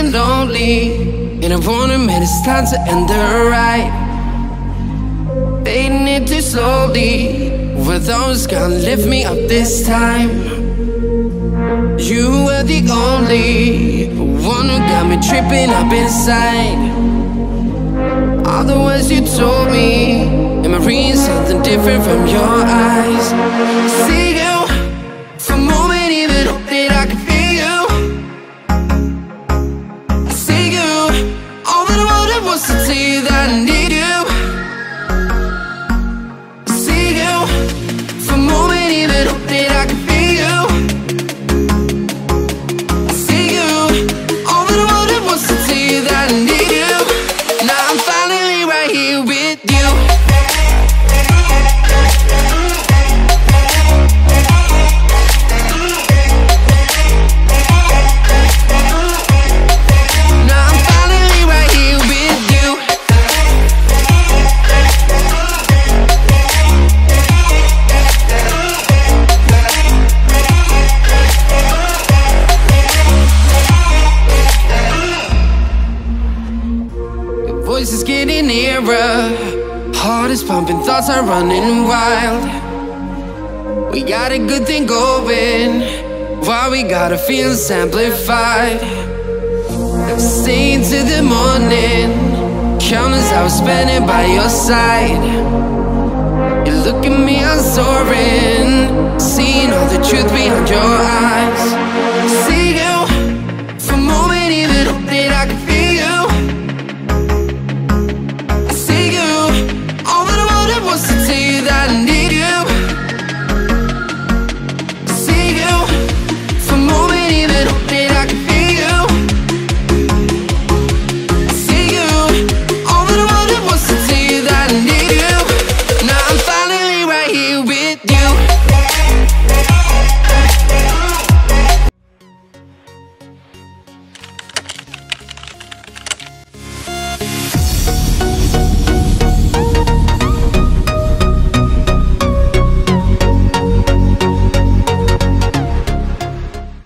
feeling lonely, and I wanna admit it's time to end the ride. Fading it too slowly, were those gonna lift me up this time? You were the only one who got me tripping up inside. All the words you told me, am I reading something different from your eyes? See you, for a moment even hope that I could feel you. I see you, all that I wanted was to tell you that I need you. I see you, for a moment even hope that I could feel you. I see you, all that I wanted was to tell you that I need you. Now I'm finally right here with you. Now I'm finally right here with you. Your voice is getting nearer, heart is pumping, thoughts are running wild. We got a good thing going, why we gotta feel amplified. Staying to the morning, countless hours spending by your side. You look at me, I'm soaring, seeing all the truth behind your eyes.